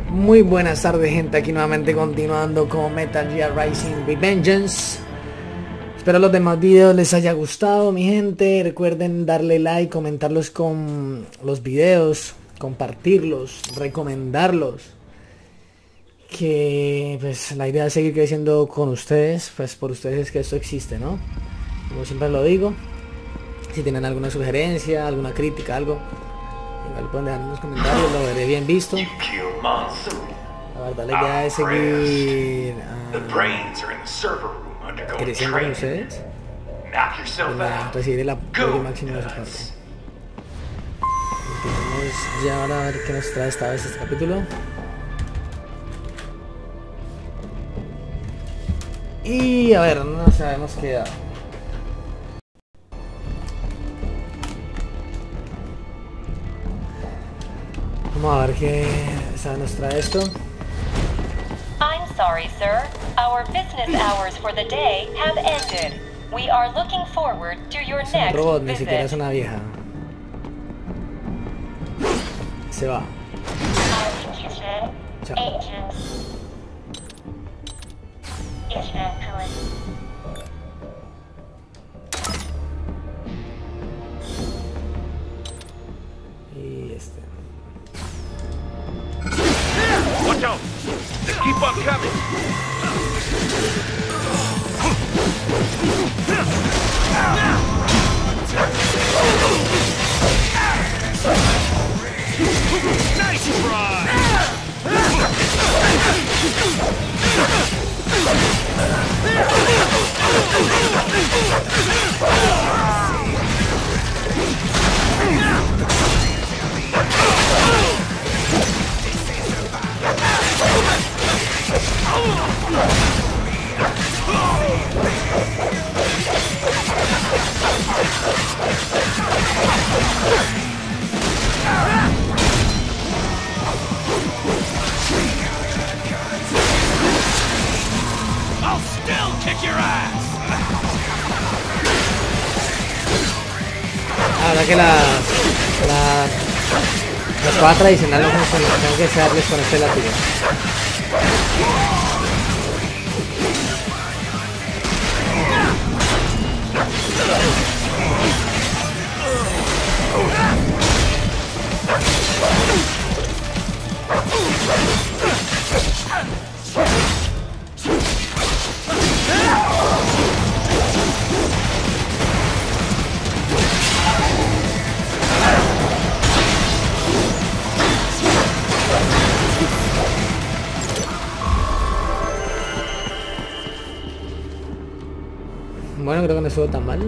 Muy buenas tardes, gente, aquí nuevamente continuando con Metal Gear Rising Revengeance. Espero los demás videos les haya gustado, mi gente. Recuerden darle like, comentarlos con los videos, compartirlos, recomendarlos. Que pues la idea es seguir creciendo con ustedes, pues por ustedes es que esto existe, ¿no? Como siempre lo digo. Si tienen alguna sugerencia, alguna crítica, algo, igual pueden dejar en los comentarios, lo veré bien visto. La verdad, la idea es seguir creciendo con ustedes para recibir el apoyo máximo de su parte. Vamos ya ahora a ver qué nos trae esta vez este capítulo. Y a ver, no nos habíamos quedado. Vamos a ver qué nos trae esto. I'm sorry, sir. Our business hours for the day have ended. We are looking forward to your Es un next robot, ni siquiera es visit. una vieja. Se va. Chao. Y este. Watch out! They keep on coming! Nice try! I'll still kick your ass! Ahora que la espada tradicional no funciona, tengo que darles con este látigo. Bueno, creo que no estuvo tan mal.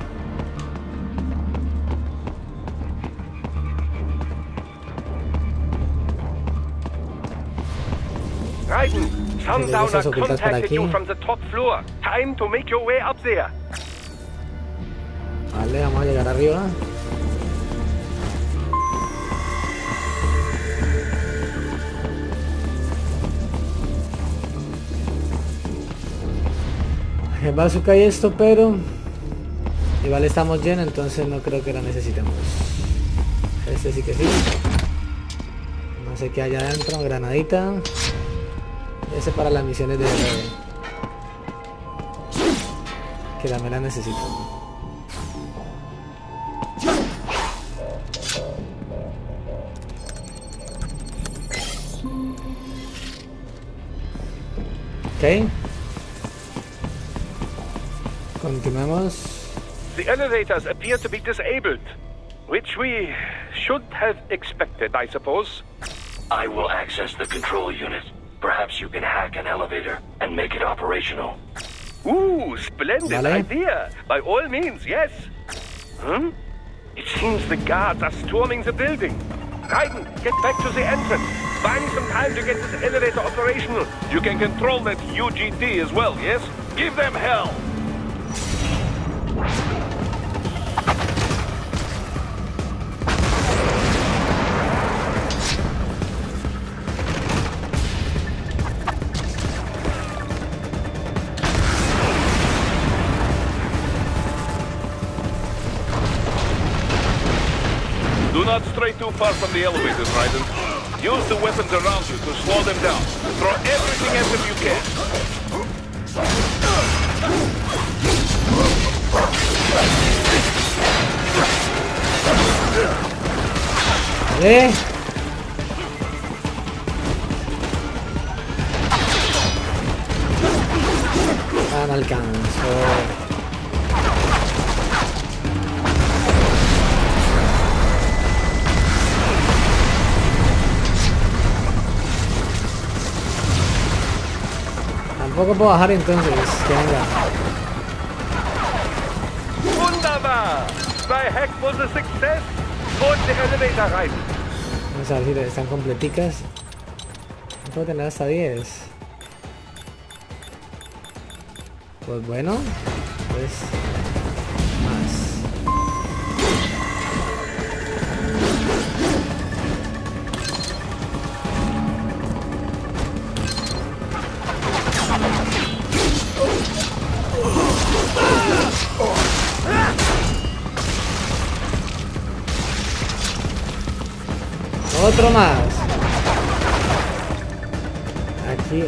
Raiden, Sundowner Esas ocultas por contacted aquí. you from the top floor. Time to make your way up there. Vale, vamos a llegar arriba. El bazooka y esto, pero igual estamos llenos, entonces no creo que lo necesitemos. Este sí que sí. No sé qué hay adentro, granadita. Ese para las misiones de que también las necesito. Ok. Continuemos. The elevators appear to be disabled, which we should have expected, I suppose. I will access the control unit. Perhaps you can hack an elevator and make it operational. Ooh, splendid Vale. idea. By all means, yes. It seems the guards are storming the building. Raiden, get back to the entrance. Find some time to get this elevator operational. You can control that UGT as well, yes? Give them hell. Do not stray too far from the elevators, Raiden. Use the weapons around you to slow them down. Throw everything at them you can. Vale. Ah, no alcanzo. Tampoco puedo bajar entonces, que venga. Wunderbar! My hack was a success. Put the elevator rein. Vamos a ver si están completicas. No puedo tener hasta 10. Pues bueno, pues más. Otro más. Aquí.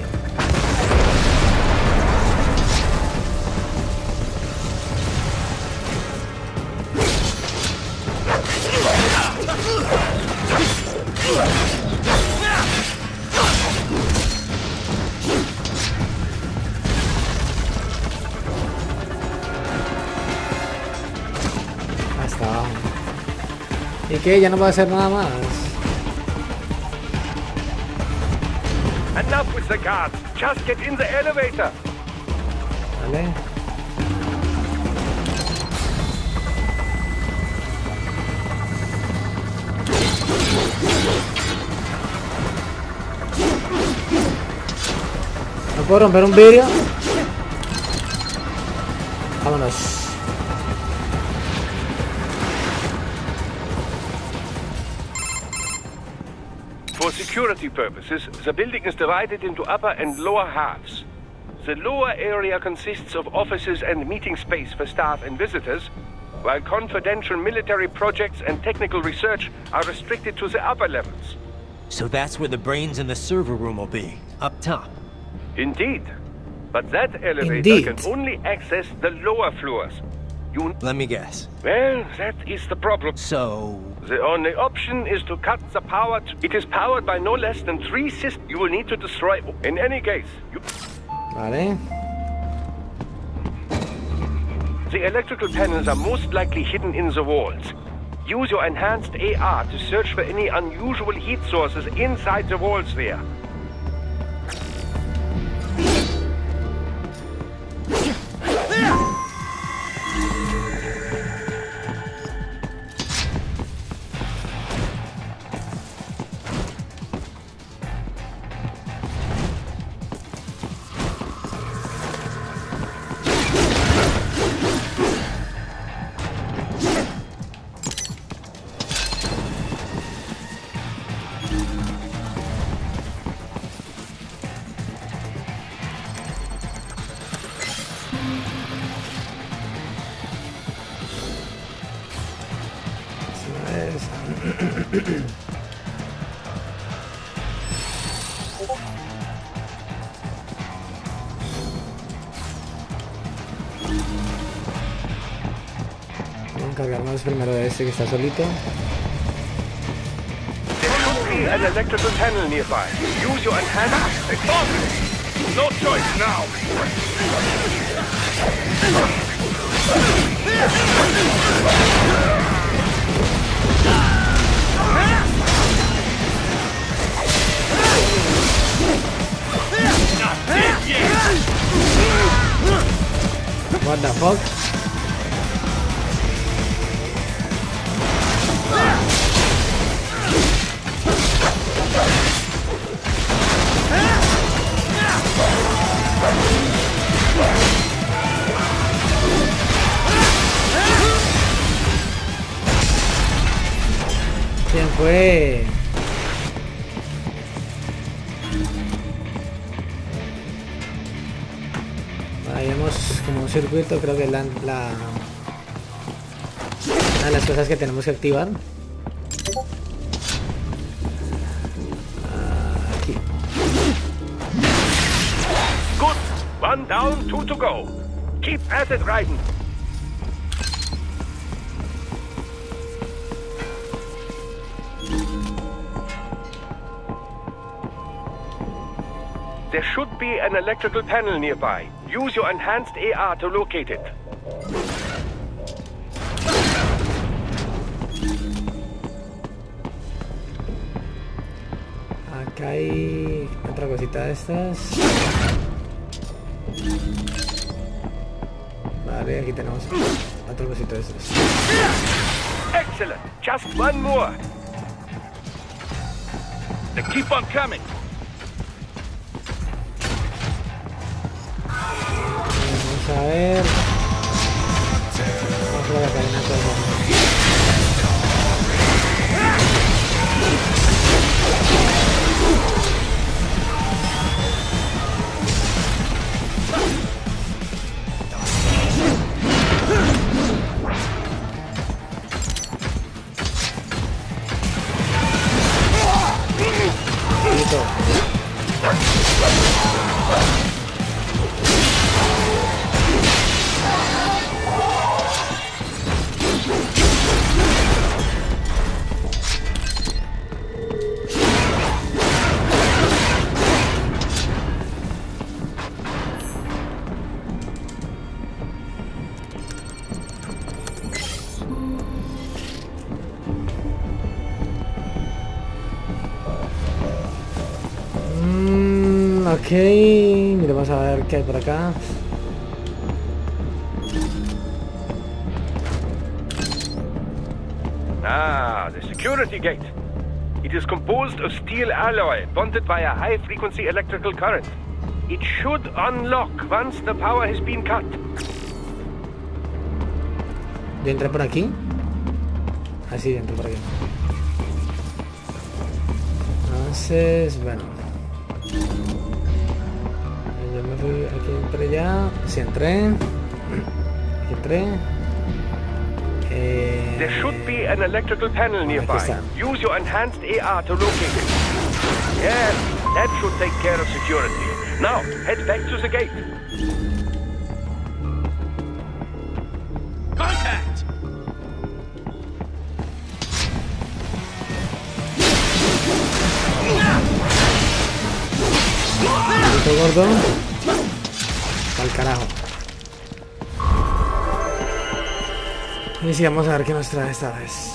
Hasta abajo. ¿Y qué? Ya no puedo hacer nada más. Enough with the guards. Just get in the elevator. Vale. ¿No puedo romper un vidrio? Vámonos. For security purposes, the building is divided into upper and lower halves. The lower area consists of offices and meeting space for staff and visitors, while confidential military projects and technical research are restricted to the upper levels. So that's where the brains in the server room will be, up top. Indeed. But that elevator Indeed. can only access the lower floors. Let me guess. Well, that is the problem. So... The only option is to cut the power. It is powered by no less than 3 systems you will need to destroy. In any case, Vale. the electrical panels are most likely hidden in the walls. Use your enhanced AR to search for any unusual heat sources inside the walls there. Vamos a encargarnos primero de este que está solito. There should be an electrical panel nearby. Use your enhanced. No choice now. What the fuck? ¿Quién fue? Ahí vemos como un circuito, creo que es una de las cosas que tenemos que activar. One down, 2 to go. Keep at it, Raiden. There should be an electrical panel nearby. Use your enhanced AR to locate it. Acá hay otra cosita de estas. Vale, aquí tenemos otra cosita de estas. Excellent. Just one more. They keep on coming. Vamos a ver. Vamos a ver la cadena todo. Ok, mira, vamos a ver qué hay por acá. Ah, the security gate. It is composed of steel alloy bonded by a high-frequency electrical current. It should unlock once the power has been cut. Yo entré por aquí. Ah, sí, entré por aquí. Entonces, bueno. Yo me fui, aquí entré ya. Sí, entré. Aquí entré. There should be an electrical panel nearby. Use your enhanced AR to locate it. Yes, that should take care of security. Now, head back to the gate. Contact! Gordo. Al carajo. Y sí, vamos a ver qué nos trae esta vez.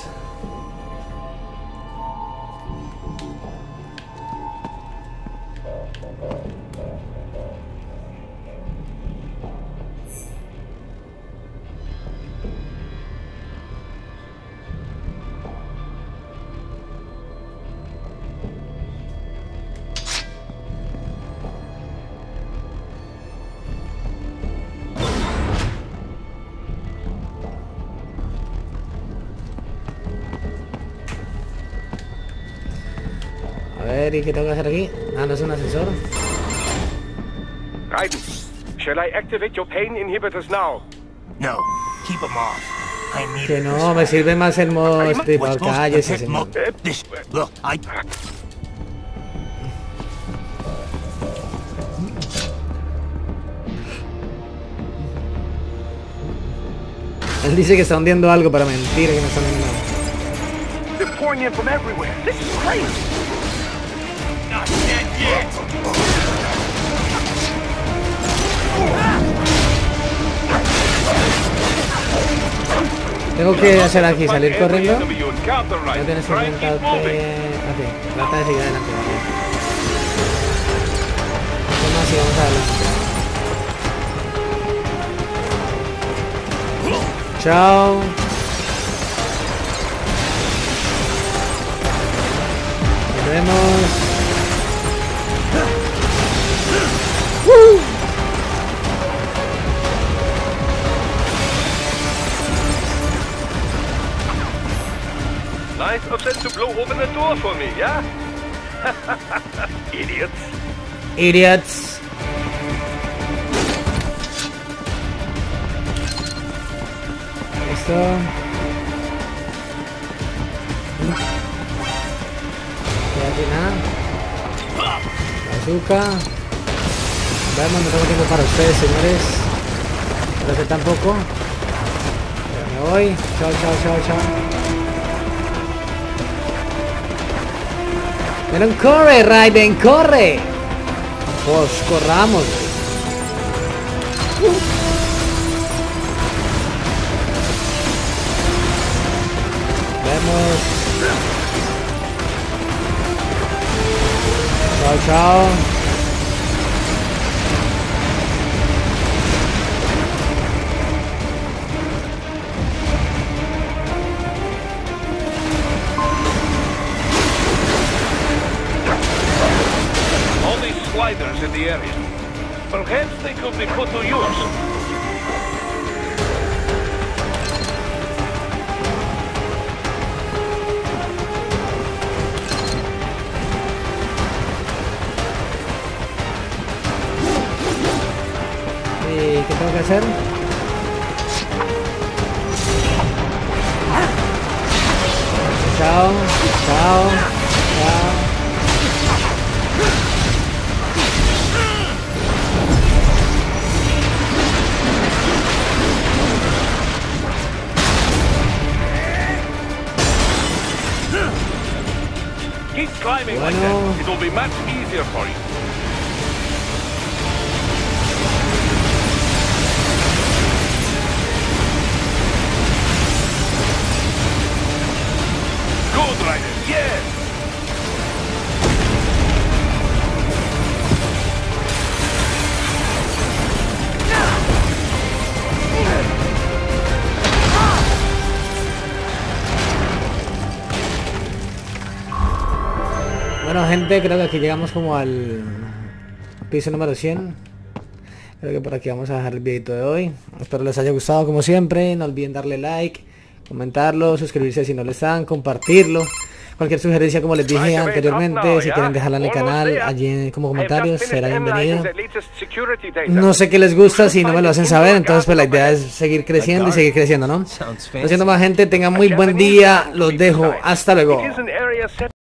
A ver, ¿y qué tengo que hacer aquí? Ah, no es un ascensor. Raiden, shall I activate your pain inhibitors now? No, keep them off. I need Que no, me sirve más el modo stripper. Cállese, señor. This. Look, Él dice que está hundiendo algo, pero mentira que no está hundiendo nada. They're pouring in from everywhere. This is crazy. Not dead yet. Tengo que hacer aquí, salir corriendo. No tienes que enfrentarte. Aquí, trata de seguir adelante. ¿Qué más? Y vamos adelante. Chao. Nos vemos. Nice of them to blow open the door for me, yeah? Idiots. Idiots. Listo. Quédate nada. Bazooka. Vamos, no tengo tiempo para ustedes, señores. No sé tampoco. Me voy. Chao, chao, chao, chao. Pero corre, Raiden, corre. Pues corramos. Vemos. Chao, chao. All these sliders in the area. Perhaps they could be put to use. ¿Y qué tengo que hacer? Chao, chao, chao. Keep climbing like Bueno. that. It will be much easier for you. Good, Raiden. Yes. Bueno, gente, creo que aquí llegamos como al piso número 100. Creo que por aquí vamos a dejar el videito de hoy. Espero les haya gustado como siempre. No olviden darle like, comentarlo, suscribirse si no lo están, compartirlo. Cualquier sugerencia, como les dije anteriormente, si quieren dejarla en el canal, allí como comentarios, será bienvenido. No sé qué les gusta, si no me lo hacen saber, entonces pues la idea es seguir creciendo y seguir creciendo, ¿no? Lo siento más, gente, tengan muy buen día, los dejo, hasta luego.